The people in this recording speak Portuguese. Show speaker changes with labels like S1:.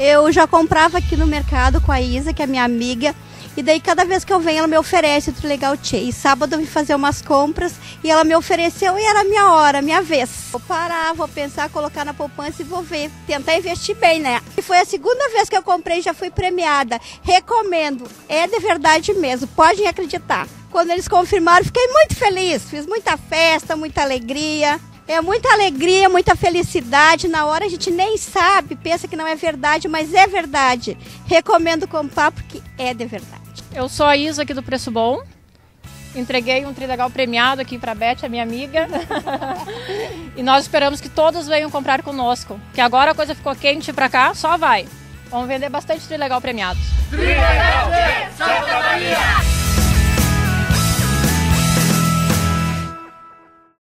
S1: Eu já comprava aqui no mercado com a Isa, que é minha amiga, e daí cada vez que eu venho ela me oferece o Trilegal Tchê. E sábado eu vim fazer umas compras e ela me ofereceu e era a minha hora, a minha vez. Vou parar, vou pensar, colocar na poupança e vou ver, tentar investir bem, né? E foi a segunda vez que eu comprei e já fui premiada. Recomendo, é de verdade mesmo, podem acreditar. Quando eles confirmaram, fiquei muito feliz, fiz muita festa, muita alegria. É muita alegria, muita felicidade. Na hora a gente nem sabe, pensa que não é verdade, mas é verdade. Recomendo comprar porque é de verdade.
S2: Eu sou a Isa aqui do Preço Bom. Entreguei um Trilegal premiado aqui para a Beth, a minha amiga. E nós esperamos que todos venham comprar conosco. Que agora a coisa ficou quente para cá, só vai. Vamos vender bastante Trilegal premiados.
S3: Trilegal Tchê, Santa Maria!